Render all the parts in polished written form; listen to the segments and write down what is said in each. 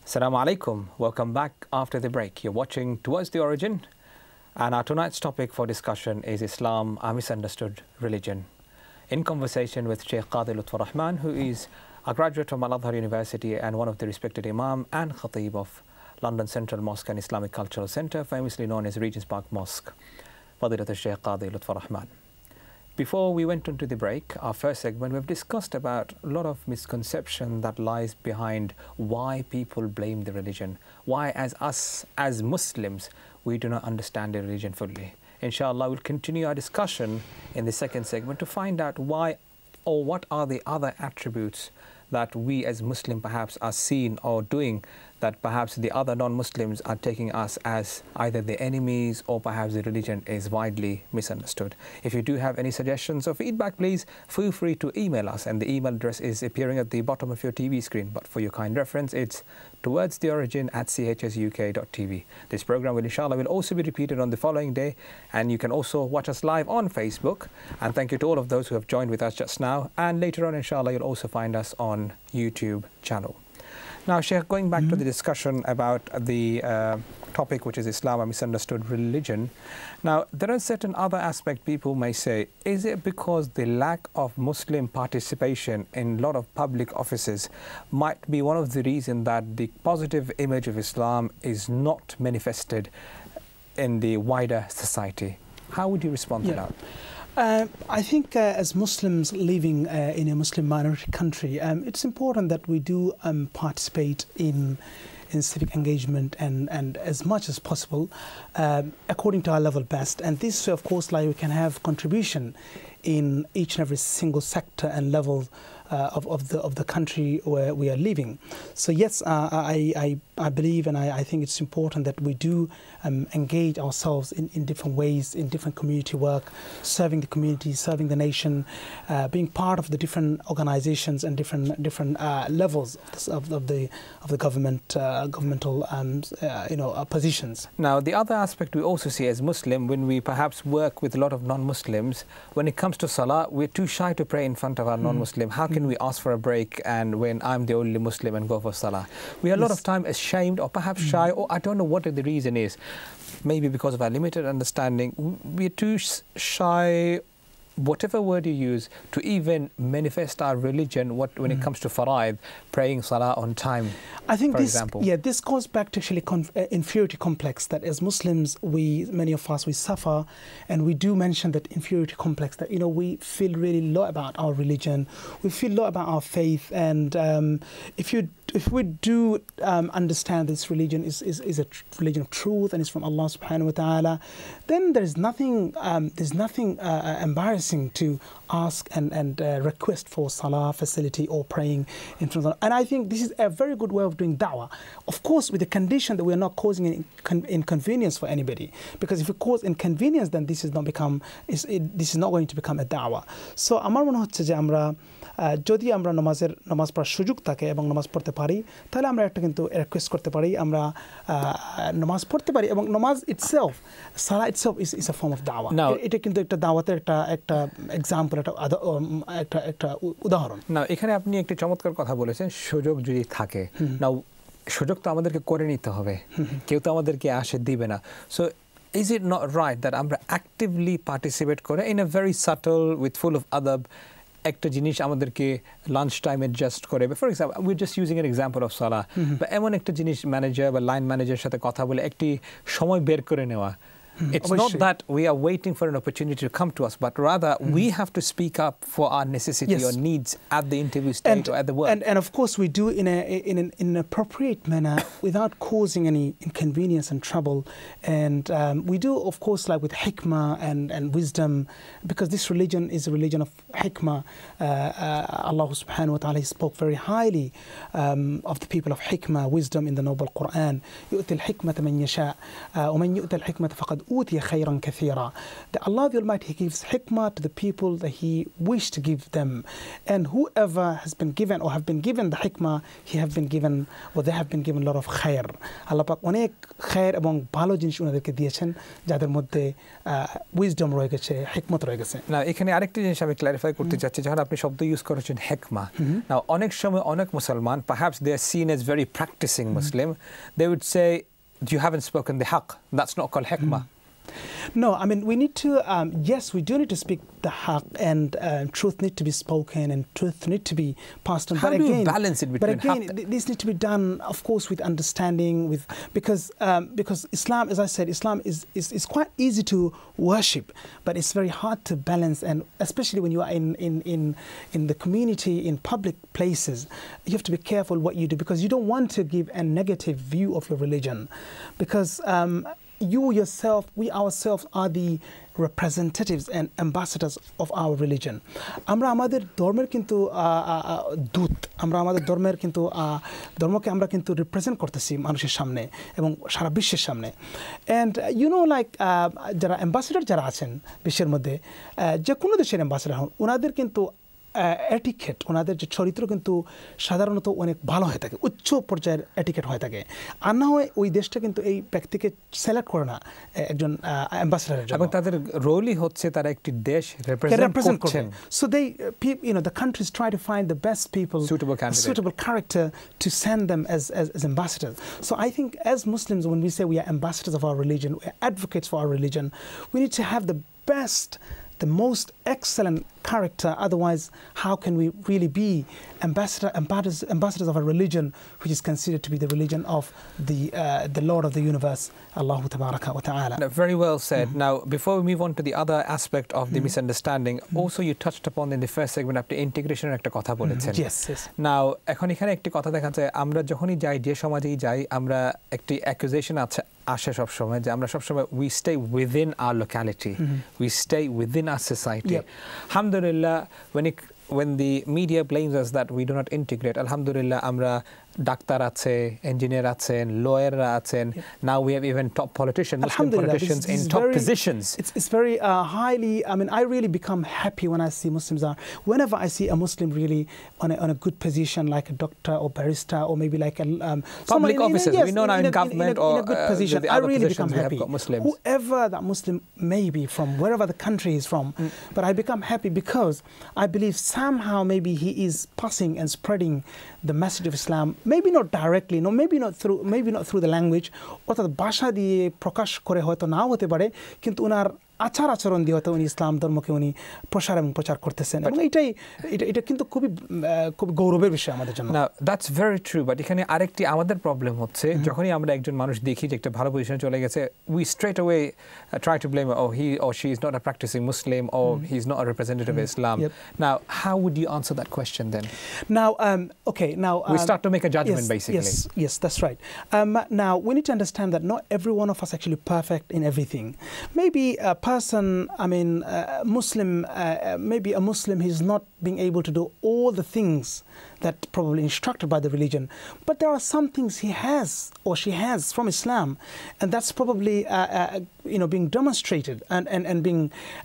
Assalamu alaikum. Welcome back after the break. You're watching Towards the Origin, and our tonight's topic for discussion is Islam, a misunderstood religion. In conversation with Shaykh Kazi Lutfur Rahman, who is a graduate from Al-Azhar University and one of the respected Imam and Khateeb of London Central Mosque and Islamic Cultural Centre, famously known as Regent's Park Mosque. Fadilat Shaykh Kazi Lutfur Rahman. Before we went into the break, our first segment, we've discussed about a lot of misconception that lies behind why people blame the religion, why as Muslims, we do not understand the religion fully. Inshallah, we'll continue our discussion in the second segment to find out why or what are the other attributes that we as Muslim perhaps are seeing or doing that perhaps the other non-Muslims are taking us as either the enemies or perhaps the religion is widely misunderstood. If you do have any suggestions or feedback, please feel free to email us, and the email address is appearing at the bottom of your TV screen. But for your kind reference, it's towardstheorigin@chsuk.tv. This program will inshallah also be repeated on the following day, and you can also watch us live on Facebook. And thank you to all of those who have joined with us just now, and later on inshallah you'll also find us on YouTube channel. Now, Sheikh, going back to the discussion about the topic, which is Islam, a misunderstood religion. Now, there are certain other aspects people may say, is it because the lack of Muslim participation in a lot of public offices might be one of the reasons that the positive image of Islam is not manifested in the wider society? How would you respond to that? I think as Muslims living in a Muslim minority country, it's important that we do participate in civic engagement and as much as possible according to our level best. And this, of course, like we can have contribution in each and every single sector and level of the country where we are living. So yes, I believe and I think it's important that we do engage ourselves in different ways, in different community work, serving the community, serving the nation, being part of the different organizations and different levels of the governmental positions. Now, the other aspect we also see as Muslim, when we perhaps work with a lot of non-Muslims, when it comes to Salah, we're too shy to pray in front of our non-Muslim. How can we ask for a break and when I'm the only Muslim and go for Salah? We are a lot of time ashamed or perhaps shy, or I don't know what the reason is. Maybe because of our limited understanding, we're too shy, whatever word you use, to even manifest our religion when it comes to faraid, praying Salah on time. I think for example. This goes back to actually inferiority complex that as Muslims, many of us, we suffer, and we do mention that inferiority complex that, we feel really low about our religion, we feel low about our faith, and if we do understand this religion is a religion of truth and it's from Allah subhanahu wa ta'ala, then there's nothing embarrassing to ask and request for salah facility or praying in front of Allah. And I think this is a very good way of doing da'wah. Of course, with the condition that we are not causing any inconvenience for anybody. Because if we cause inconvenience, then this is not going to become a da'wah. So আমার মনে হচ্ছে যে আমরা যদি আমরা নামাজ পড়ার সুযোগ থাকে এবং নামাজ পড়তে পারি, তাহলে আমরা একটা কিন্তু রিকোয়েস্ট করতে পারি, আমরা নামাজ পড়তে পারি, এবং নামাজ itself, Salah itself is a form of da'wah. এটা কিন্তু একটা দাওয়াতের একটা এক্সাম্পল, একটা উদাহরণ। না, এখানে আপনি একটা চমৎকার কথা বলেছেন, সুযোগ যদি থাকে। নাও, সুযোগ তো আমাদেরকে করে নিতে হবে, কেউ তো আমাদেরকে আসে দিবে না। So is it not right that আমরা actively participate করে in a very subtle with full of adab একটা জিনিস আমাদেরকে লাঞ্চ টাইম অ্যাডজাস্ট করে, for example we just using an example of সালাহ, বা এমন একটা জিনিস ম্যানেজার বা লাইন ম্যানেজারের সাথে কথা বলে একটি সময় বের করে নেওয়া। It's not that we are waiting for an opportunity to come to us, but rather we have to speak up for our necessity or needs at the interview stage or at the work. And of course we do in an appropriate manner without causing any inconvenience and trouble. And we do, of course, like with hikmah and wisdom, because this religion is a religion of hikmah. Allah subhanahu wa ta'ala spoke very highly of the people of hikmah, wisdom, in the noble Quran. يؤتي الحكمة من يشاء ومن يؤتى الحكمة فقد أُوتِيَ خَيْرًا كَثِيرًا. That Allah the Almighty, He gives hikmah to the people that He wished to give them. And whoever has been given or have been given the hikmah, they have been given a lot of khair. Allah Pak onek khair ebong bhalo jinish unaderke diyechen jader moddhe wisdom roye geche, hikmat roye geche. Now ekhane arekti jinish ami clarify korte jacchi jokhon apni shobdo use korechen hikmah. Now onek shomoy onek Musliman, perhaps they are seen as very practicing Muslim, they would say you haven't spoken the haqq. That's not called hikmah. No, I mean, we need to, yes, we do need to speak the haqq, and truth need to be spoken and truth need to be passed on. How do you balance it between haqq? This needs to be done, of course, with understanding, because Islam, as I said, Islam is quite easy to worship, but it's very hard to balance, and especially when you are in the community, in public places, you have to be careful what you do, because you don't want to give a negative view of your religion, because you yourself, we ourselves are the representatives and ambassadors of our religion. Amra amader dormer kintu dut, amra amader dormer kintu dormoke amra kintu represent kortechi manusher samne ebong sara bishwer samne. And you know, like jara ambassador jara achen bishwer moddhe je kono desher ambassador hon unader kintu etiquette ওনাদের যে চরিত্র কিন্তু সাধারণত অনেক ভালো হয়ে থাকে, উচ্চ পর্যায়ের এটিকেট হয়ে থাকে, আর না হয় ওই দেশটা কিন্তু এই ব্যক্তিকে সিলেক্ট করে না একজন অ্যাম্বাসেডরের জন্য, এবং তাদের রোলই হচ্ছে তারা একটি দেশ রিপ্রেজেন্ট করছেন। So they, you know, the countries try to find the best people, suitable character to send them as ambassadors. So I think as Muslims, when we say we are ambassadors of our religion, we are advocates for our religion, we need to have the best, the most excellent character. Otherwise, how can we really be ambassadors of a religion which is considered to be the religion of the Lord of the universe, Allah Tabaraka wa Ta'ala. Very well said. Now, before we move on to the other aspect of the misunderstanding, also you touched upon in the first segment আপনি ইন্টিগ্রেশনের একটা কথা বলেছেন। Yes. Now, এখন এখানে একটি কথা দেখা যায়, আমরা যখনই যাই, যে সমাজেই যাই, আমরা একটি অ্যাকুজেশন আসে সব সময় যে আমরা সব সময় we stay within our locality, we stay within our society. Alhamdulillah, when the media blames us that we do not integrate, alhamdulillah, amra doctor আছে, ইঞ্জিনিয়ার আছেন, লয়াররা আছেন, now we have even top politicians, Muslim politicians in top positions. It's very highly, I mean, I really become happy when I see Muslims whenever I see a Muslim really on a good position, like a doctor or barrister, or maybe like a public officers, we know now in government or in a good position, the I other really positions become we happy. have got Muslims. Whoever that Muslim may be from, wherever the country is from, but I become happy because I believe somehow maybe he is passing and spreading the message of Islam, maybe not directly, no, maybe not through the language, অর্থাৎ ভাষা দিয়ে প্রকাশ করে হয়তো নাও হতে পারে, কিন্তু ওনার আচার আচরণ দিয়ে হয়তো উনি ইসলাম ধর্মকে উনি প্রচার করতেছেন, এবং এটা কিন্তু খুবই গৌরবের বিষয় আমাদের জন্য। Now that's very true, but এখানে আরেকটি আমাদের প্রবলেম হচ্ছে, যখনই আমরা একজন মানুষ দেখি যে একটা ভালো পজিশনে চলে গেছে, we straight away try to blame, oh, he or she is not a practicing Muslim, or he's not a representative of Islam. Now how would you answer that question then? Now we start to make a judgment, basically. Yes, that's right. Now we need to understand that not every one of us actually perfect in everything. Maybe a person, I mean, Muslim, maybe a Muslim, he's not being able to do all the things that probably instructed by the religion, but there are some things he has or she has from Islam, and that's probably being demonstrated and being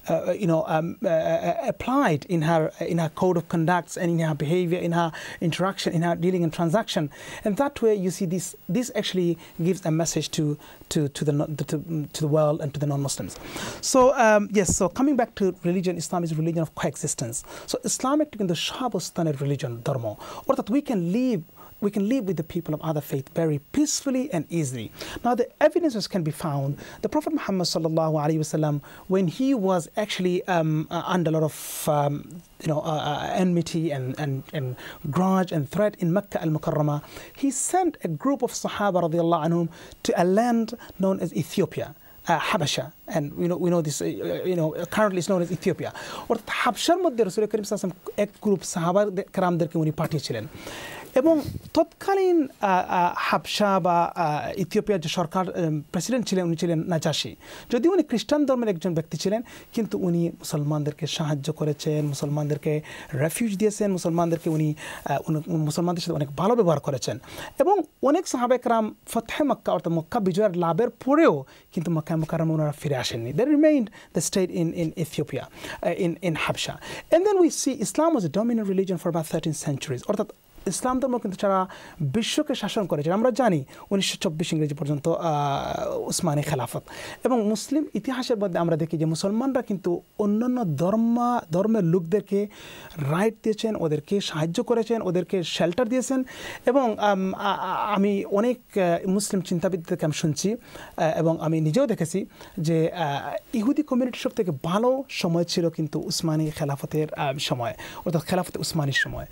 applied in her code of conduct and in her behavior, in her interaction, in her dealing and transaction, and that way you see this actually gives a message to the world and to the non-Muslims. So yes, so coming back to religion, Islam is a religion of coexistence. So Islamic in the Shabastaner religion, Dharma, or that we can live with the people of other faith very peacefully and easily. Now the evidences can be found. The Prophet Muhammad sallallahu alaihi wasallam, when he was actually under a lot of enmity and grudge and threat in Mecca al-Mukarramah, he sent a group of Sahaba radiyallahu anhum to a land known as Ethiopia. Habasha, and we know this, currently it's known as Ethiopia. Or Habshar মধ্যে রাসূল করিম সাল্লাল্লাহু আলাইহি ওয়াসাল্লাম এক group সাহাবা کرامদেরকে উনি পাঠিয়েছিলেন, এবং তৎকালীন হাবশা বা ইথিওপিয়ার যে সরকার প্রেসিডেন্ট ছিলেন উনি ছিলেন নাজাশি। যদিও উনি খ্রিস্টান ধর্মের একজন ব্যক্তি ছিলেন, কিন্তু উনি মুসলমানদেরকে সাহায্য করেছেন, মুসলমানদেরকে রেফিউজ দিয়েছেন, মুসলমানদেরকে উনি মুসলমানদের সাথে অনেক ভালো ব্যবহার করেছেন। এবং অনেক সাহাবা একরাম ফতহে মক্কা অর্থাৎ মক্কা বিজয়ের লাভের পরেও কিন্তু মক্কা মুকাররমা ওনারা ফিরে আসেননি। They remained the state in Ethiopia, in Habsha. And then we see Islam was a dominant religion for about 13 centuries. অর্থাৎ ইসলাম ধর্ম কিন্তু যারা বিশ্বকে শাসন করেছে আমরা জানি 1924 ইংরেজি পর্যন্ত উসমানী খেলাফত। এবং মুসলিম ইতিহাসের মধ্যে আমরা দেখি যে মুসলমানরা কিন্তু অন্যান্য ধর্মের লোকদেরকে রাইট দিয়েছেন, ওদেরকে সাহায্য করেছেন, ওদেরকে শেল্টার দিয়েছেন। এবং আমি অনেক মুসলিম চিন্তাবিদদেরকে আমি শুনছি এবং আমি নিজেও দেখেছি যে ইহুদি কমিউনিটির সব থেকে ভালো সময় ছিল কিন্তু উসমানী খেলাফতের সময়, অর্থাৎ খেলাফতে উসমানীর সময়।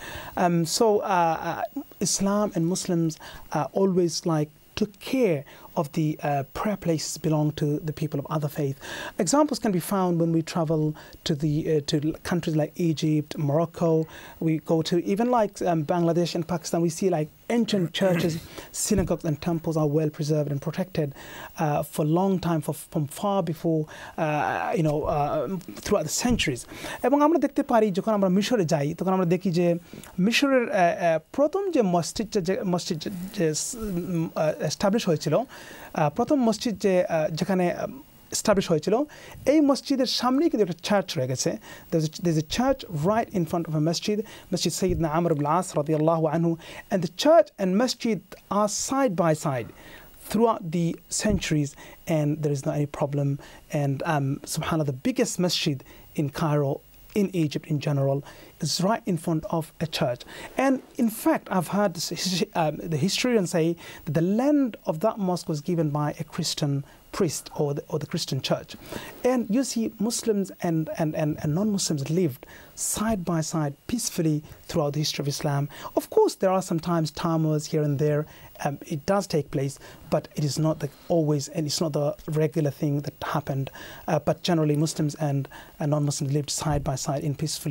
Islam and Muslims always took care of the prayer places belong to the people of other faith. Examples can be found when we travel to to countries like Egypt, Morocco. We go to even Bangladesh and Pakistan. We see ancient churches, synagogues and temples are well preserved and protected for a long time, from far before, throughout the centuries. এবং আমরা দেখতে পারি যখন আমরা মিশরে যাই তখন আমরা দেখি যে মিশরের প্রথম যে মসজিদ যে এস্টাবলিশ হয়েছিল, প্রথম মসজিদ যেখানে এস্টাবলিশ হয়েছিল, এই মসজিদের সামনেই কিন্তু একটা চার্চ রয়ে গেছে। There's a church right in front of a masjid, Masjid Sayyidina Amr ibn al-As radiyallahu anhu, and the church and masjid are side by side throughout the centuries, and there is not any problem. And subhanallah, the biggest masjid in Cairo, in Egypt in general, is right in front of a church. And in fact, I've heard the historians say that the land of that mosque was given by a Christian priest or the Christian church. And you see Muslims and non-Muslims lived side by side peacefully throughout the history of Islam. Of course, there are sometimes turmoils here and there. It does take place, but it is not always, and it's not the regular thing that happened. But generally, Muslims and non-Muslims lived side by side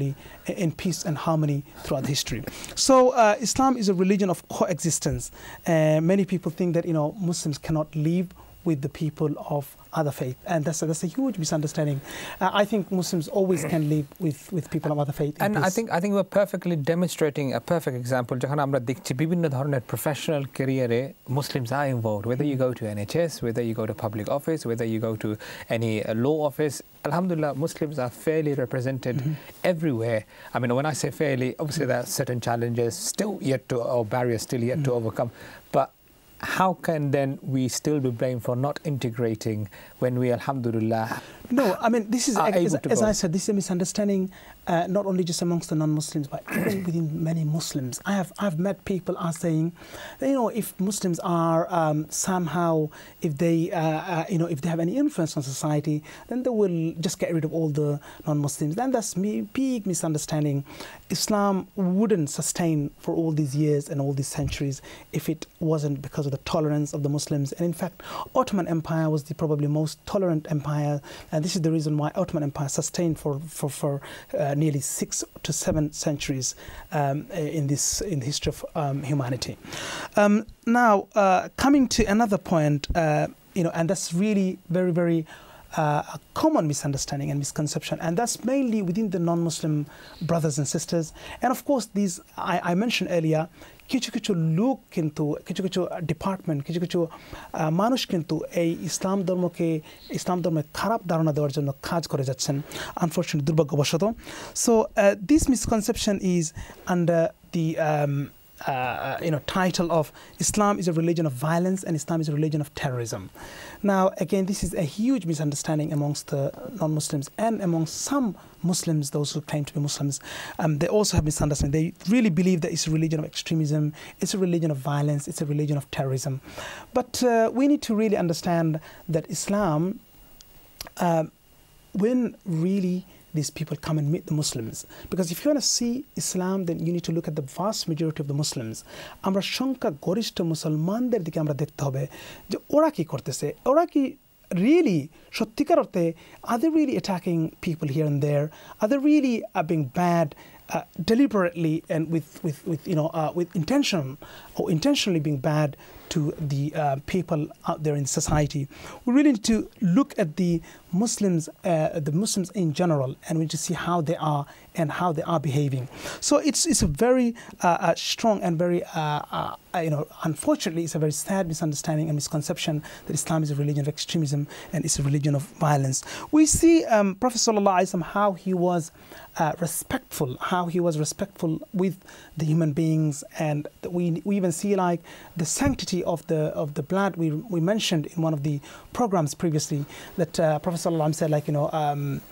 in peace and harmony throughout history. So Islam is a religion of coexistence. Many people think that Muslims cannot live with the people of other faith, and that's a huge misunderstanding. I think Muslims always can live with people of other faith. And I think we're perfectly demonstrating a perfect example. যখন আমরা দেখছি বিভিন্ন ধরনের professional career-এ Muslims are involved, whether you go to NHS, whether you go to public office, whether you go to any law office. Alhamdulillah, Muslims are fairly represented everywhere. I mean, when I say fairly, obviously there are certain challenges or barriers still yet to overcome, but how can then we still be blamed for not integrating when we, alhamdulillah, no, I mean, this is, as I said, this is a misunderstanding, not only just amongst the non-Muslims, but even within many Muslims. I've met people are saying, if Muslims are somehow, if they have any influence on society, then they will just get rid of all the non-Muslims. Then that's big misunderstanding. Islam wouldn't sustain for all these years and all these centuries if it wasn't because of the tolerance of the Muslims. And in fact, Ottoman Empire was the probably most tolerant empire, and this is the reason why Ottoman Empire sustained for nearly 6 to 7 centuries in the history of humanity. Now, coming to another point, and that's really very, very a common misunderstanding and misconception, and that's mainly within the non-Muslim brothers and sisters. And of course, these I mentioned earlier, কিছু লোক কিন্তু কিছু department কিছু মানুষ কিন্তু এই ইসলাম ধর্মের খারাপ ধারণা দেওয়ার জন্য কাজ করে যাচ্ছেন, আনফরচুনেটলি, দুর্ভাগ্যবশত। So this misconception is under the title of Islam is a religion of violence and Islam is a religion of terrorism. Now, again, this is a huge misunderstanding amongst the non-Muslims and amongst some Muslims, those who claim to be Muslims. They also have misunderstanding. They really believe that it's a religion of extremism, it's a religion of violence, it's a religion of terrorism. But we need to really understand that Islam, when really these people come and meet the Muslims, because if you want to see Islam, then you need to look at the vast majority of the Muslims. আমরা সংখ্যা গরিষ্ঠ মুসলমানদের দিকে আমরা দেখতে হবে যে ওরা কি করতেছে, ওরা কি really সত্যিকার অর্থে, are they really attacking people here and there, are they really being bad deliberately and with intention or intentionally being bad to the people out there in society. We really need to look at the Muslims in general, and we need to see how they are and how they are behaving. So it's a very strong and very unfortunately it's a very sad misunderstanding and misconception that Islam is a religion of extremism and it's a religion of violence. We see Prophet Sallallahu Alaihi Wasallam how he was respectful with the human beings, and we even see like the sanctity of the blood. We mentioned in one of the programs previously that Prophet Sallallahu Alaihi Wasallam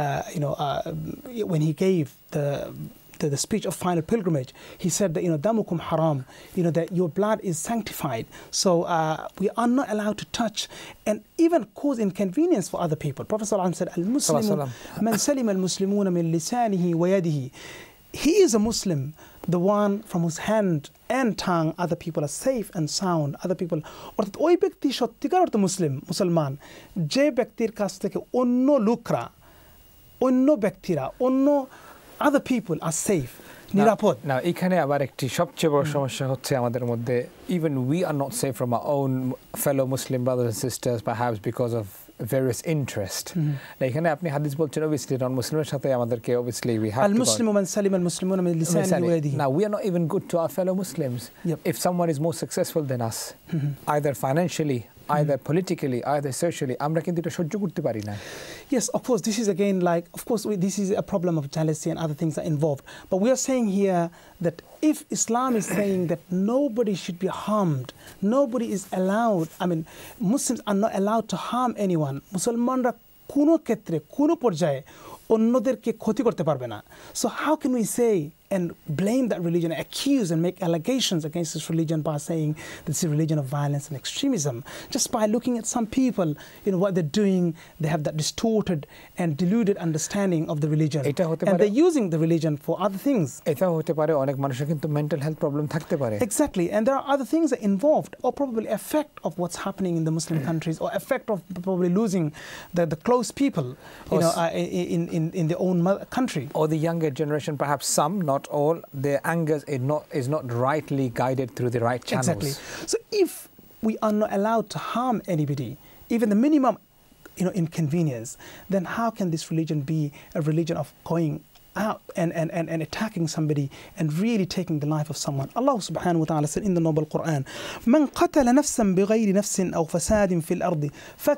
said, when he gave the speech of final pilgrimage, he said that damukum haram, that your blood is sanctified, so we are not allowed to touch and even cause inconvenience for other people. Prophet Sallallahu Alaihi Wasallam said, al-Muslimu man salima al-Muslimuna min lisanihi wa yadihi. He is a Muslim, the one from whose hand and tongue other people are safe and sound. Other people, অর্থাৎ ওই ব্যক্তি সত্যিকার অর্থে মুসলমান যে ব্যক্তির কাছ থেকে অন্য লোকরা, অন্য ব্যক্তিরা, অন্য other people are safe, নিরাপদ। Now এখানে আবার একটি সবচেয়ে বড় সমস্যা হচ্ছে আমাদের মধ্যে, even we are not safe from our own fellow Muslim brothers and sisters, perhaps because of various interest. এখানে আপনি হাদিস বলছেন obviously non-Muslims সাথে আমাদেরকে obviously we have al-Muslimu man salima al-Muslimuna min lisanihi wa yadihi. Now we are not even good to our fellow Muslims. If someone is more successful than us, either financially, either politically, either socially, আমরা কিন্তু এটা সহ্য করতে পারি না। Yes, of course, this is again like, of course, this is a problem of jealousy and other things are involved. But we are saying here that if Islam is saying that nobody should be harmed, nobody is allowed, Muslims are not allowed to harm anyone. মুসলমানরা কোনো ক্ষেত্রে, কোনো পর্যায়ে অন্যদেরকে ক্ষতি করতে পারবে না. So how can we say and blame that religion, accuse and make allegations against this religion by saying that it's a religion of violence and extremism? Just by looking at some people, what they're doing, they have that distorted and deluded understanding of the religion. And they're using the religion for other things. Mental health problem থাকতে পারে. Exactly. And there are other things that are involved, or probably effect of what's happening in the Muslim countries, or effect of probably losing the close people in their own country. Or the younger generation, perhaps some, not all, their anger is not rightly guided through the right channels. Exactly. So if we are not allowed to harm anybody, even the minimum inconvenience, then how can this religion be a religion of going out and attacking somebody and really taking the life of someone? Allah subhanahu wa ta'ala said in the noble Quran, من قتل نفسا بغير نفس أو فساد في الأرض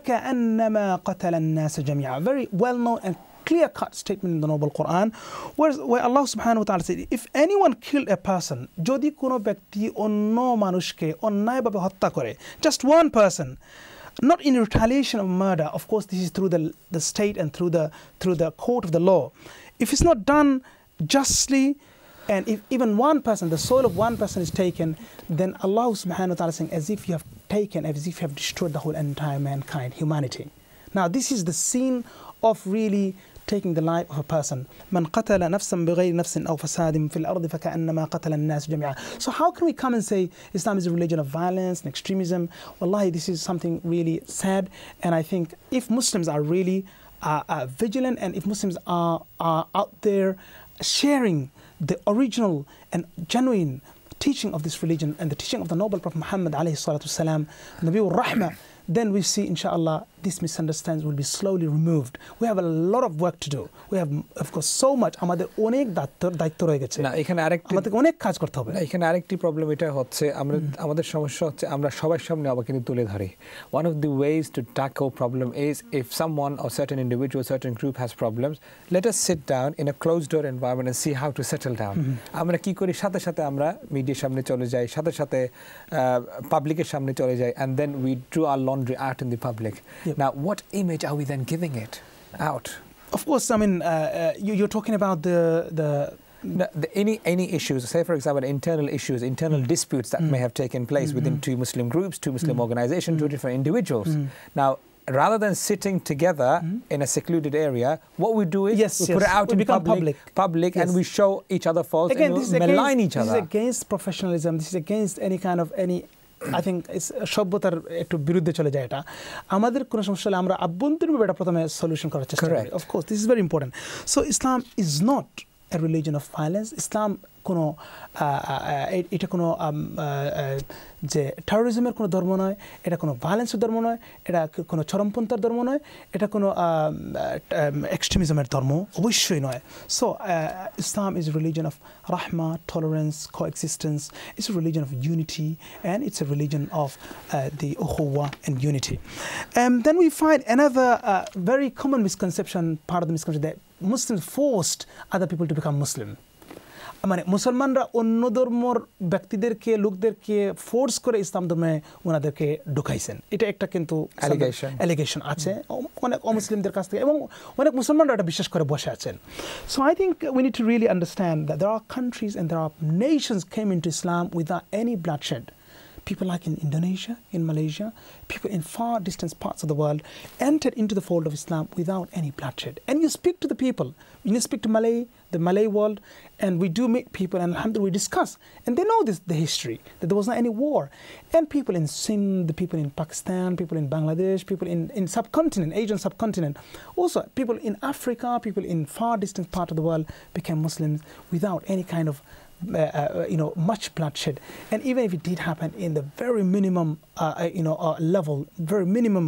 فكأنما قتل الناس جميعا. Very well known and clear-cut statement in the noble Quran, where Allah subhanahu wa ta'ala said, if anyone killed a person, jodi kono byakti onno manushke onnay bhabe hottya kore, just one person, not in retaliation of murder, of course this is through the state and through the court of the law. If it's not done justly, and if even one person, the soul of one person is taken, then Allah subhanahu wa ta'ala is saying, as if you have destroyed the whole entire mankind, humanity. Now this is the scene of really taking the life of a person. من قتل نفسا بغير نفس أو فساد في الأرض فكأنما قتل الناس جميعا. So how can we come and say Islam is a religion of violence and extremism? Wallahi, this is something really sad. And I think if Muslims are really vigilant, and if Muslims are out there sharing the original and genuine teaching of this religion and the teaching of the noble Prophet Muhammad alayhi salatu wasalam, Nabiul Rahmah, then we see, inshallah, these misunderstandings will be slowly removed. We have a lot of work to do. We have, of course, so much. আমাদের অনেক দায়িত্ব রয়ে গেছে। না, এখানে আমাদের অনেক কাজ করতে হবে। না, এখানে আরেকটি প্রবলেম এটা হচ্ছে, আমাদের সমস্যা হচ্ছে আমরা সবার সামনে আবার কিন্তু তুলে ধরি। One of the ways to tackle problem is if someone or certain individual, certain group has problems, let us sit down in a closed door environment and see how to settle down. আমরা কি করি, সাথে সাথে আমরা মিডিয়ার সামনে চলে যাই, সাথে সাথে পাবলিকের সামনে চলে যাই, and then we do our laundry out in the public. Now, what image are we then giving it out? Of course, you're talking about any issues, say for example internal disputes that may have taken place within two Muslim groups, two Muslim organizations, two different individuals. Now, rather than sitting together in a secluded area, what we do is we put it out in public and we show each other faults and we malign each other. This is against professionalism. This is against any I think সভ্যতার একটু বিরুদ্ধে চলে যায় এটা। আমাদের কোনো সমস্যা হলে আমরা আভ্যন্তরীণভাবে এটা প্রথমে সলিউশন করার চেষ্টা করি। Of course, this is very important. So Islam is not a religion of violence. Islam কোনো এটা কোনো যে টেরোরিজমের কোনো ধর্ম নয়, এটা কোনো ভায়োলেন্সের ধর্ম নয়, এটা কোনো চরমপন্থার ধর্ম নয়, এটা কোনো এক্সট্রিমিজমের ধর্ম অবশ্যই নয়। So Islam is a religion of rahmah, tolerance, coexistence. It's a religion of unity, and it's a religion of the ukhuwah and unity. Then we find another very common misconception, part of the misconception, that Muslims forced other people to become Muslim. মানে মুসলমানরা অন্য ধর্মের ব্যক্তিদেরকে লোকদেরকে force করে ইসলাম ধর্মে ওনাদেরকে ঢুকাইছেন, এটা একটা কিন্তু অ্যালিগেশন আছে অনেক অমুসলিমদের কাছ থেকে, এবং অনেক মুসলমানরা এটা বিশ্বাস করে বসে আছেন। So I think we need to really understand that there are countries and there are nations came into Islam without any bloodshed. People like in Indonesia, in Malaysia, people in far distant parts of the world entered into the fold of Islam without any bloodshed. And you speak to the people, when you speak to the Malay world, and we do meet people, and alhamdulillah we discuss, and they know the history, that there was not any war. And people in Sindh, the people in Pakistan, people in Bangladesh, people in subcontinent, Asian subcontinent, also people in Africa, people in far distant part of the world became Muslims without any kind of much bloodshed. And even if it did happen in the very minimum level, very minimum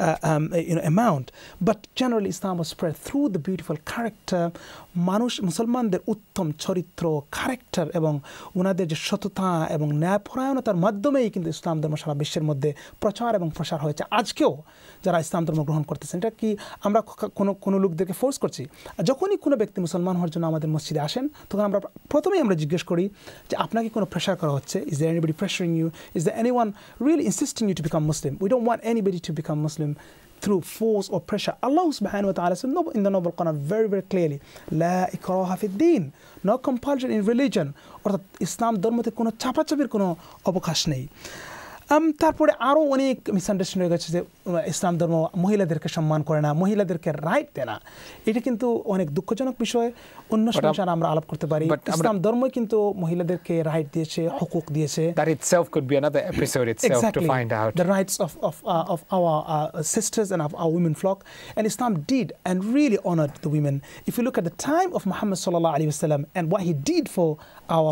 amount, but generally Islam was spread through the beautiful character, মুসলমানদের উত্তম চরিত্র, character এবং ওনাদের যে সততা এবং ন্যায়পরায়ণতার মাধ্যমেই কিন্তু ইসলাম ধর্ম সারা বিশ্বের মধ্যে প্রচার এবং প্রসার হয়েছে। আজকেও যারা ইসলাম ধর্ম গ্রহণ করতেছেন, এটা কি আমরা কোনো লোকদেরকে ফোর্স করছি? যখনই কোনো ব্যক্তি মুসলমান হওয়ার জন্য আমাদের মসজিদে আসেন, তখন প্রথমেই আমরা জিজ্ঞেস করি যে আপনাকে কোনো প্রেশার করা হচ্ছে? Is there anybody pressuring you? Is there anyone really insisting you to become Muslim? We don't want anybody to become Muslim through force or pressure. Allah subhanahu wa ta'ala said in the noble Quran very, very clearly, La ikraha fi din, no compulsion in religion. অর্থাৎ ইসলাম ধর্মতে কোনো চাপাচাপির কোনো অবকাশ নেই। তারপরে আরও অনেক misunderstanding হয়ে গেছে যে ইসলাম ধর্ম মহিলাদেরকে সম্মান করে না, মহিলাদেরকে রাইট দেয় না। এটা কিন্তু অনেক দুঃখজনক বিষয়। অন্য সমস্যা আমরা আলাপ করতে পারি। ইসলাম ধর্মই কিন্তু মহিলাদেরকে রাইট দিয়েছে, হুকুক দিয়েছে। That itself could be another episode itself to find out the rights of our sisters and of our women flock. And Islam did and really honored the women. If you look at the time of Muhammad sallallahu alaihi wasallam and what he did for our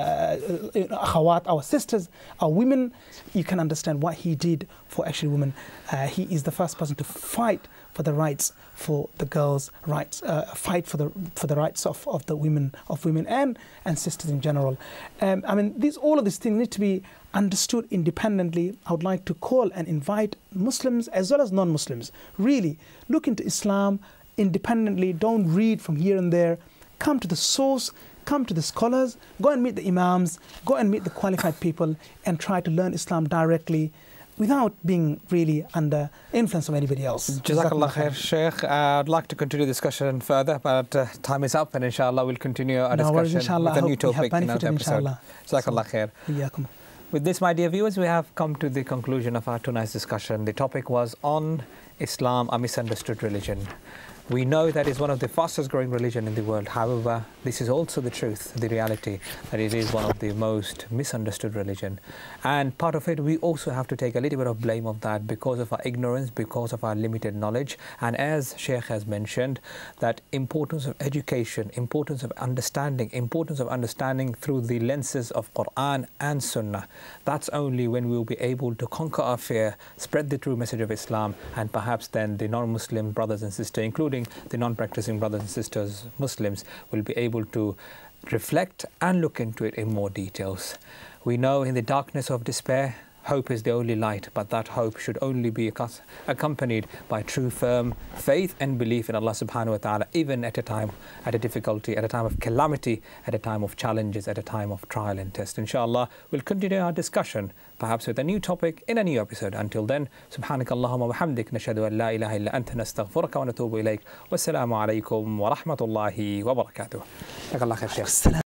akhawat, our sisters, our women, you can understand what he did for actually women. He is the first person to fight for the rights for the girls' rights, fight for the rights of the women and sisters in general. I mean, all of these things need to be understood independently. I would like to call and invite Muslims as well as non-Muslims, really look into Islam independently. Don't read from here and there. Come to the source. Come to the scholars, go and meet the imams, go and meet the qualified people, and try to learn Islam directly without being really under influence of anybody else. Jazakallah khair, Shaykh. I'd like to continue the discussion further, but time is up, and inshallah we'll continue our discussion with a new topic in another episode. Jazakallah khair. With this, my dear viewers, we have come to the conclusion of our tonight's discussion. The topic was on Islam, a misunderstood religion. We know that it's one of the fastest growing religion in the world. However, this is also the truth, the reality, that it is one of the most misunderstood religion. And part of it, we also have to take a little bit of blame of that because of our ignorance, because of our limited knowledge. And as Shaykh has mentioned, that importance of education, importance of understanding through the lenses of Quran and Sunnah. That's only when we will be able to conquer our fear, spread the true message of Islam, and perhaps then the non-Muslim brothers and sisters, including the non-practicing brothers and sisters, Muslims, will be able to reflect and look into it in more details. We know in the darkness of despair, hope is the only light, but that hope should only be accompanied by true firm faith and belief in Allah subhanahu wa ta'ala, even at a time, at a difficulty, at a time of calamity, at a time of challenges, at a time of trial and test. Inshallah, we'll continue our discussion, perhaps with a new topic in a new episode. Until then, subhanakallahumma wa hamdik, nashhadu an la ilaha illa anta, nastaghfiruka wa natubu ilayk. Wassalamu alaykum wa rahmatullahi wa barakatuh. Jazakallah khair, Shaykh.